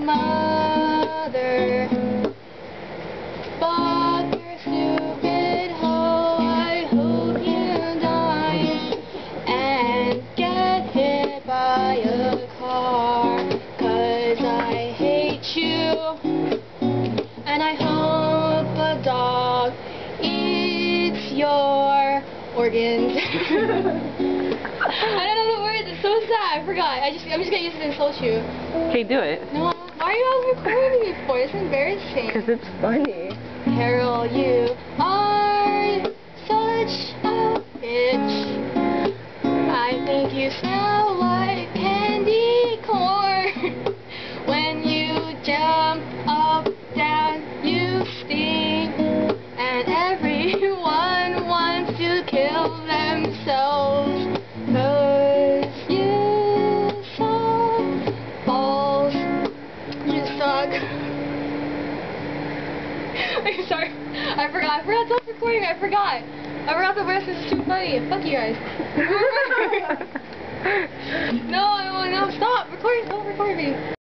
mother. Fuck your stupid hoe, I hope you die and get hit by a car, 'cause I hate you, and I hope a dog eats your organs. I don't know the words, it's so sad, I forgot. I'm just gonna use it to insult you. Okay, do it. No, why are you all recording me for? It's embarrassing. Because it's funny. Carol, you are such a bitch. I think you smell like candy corn. When you jump up, down, you stink. And everyone wants to kill themselves. 'Cause you suck balls. You suck. I'm sorry. I forgot to stop recording. I forgot the rest is too funny. Fuck you guys. No, stop. Stop recording me.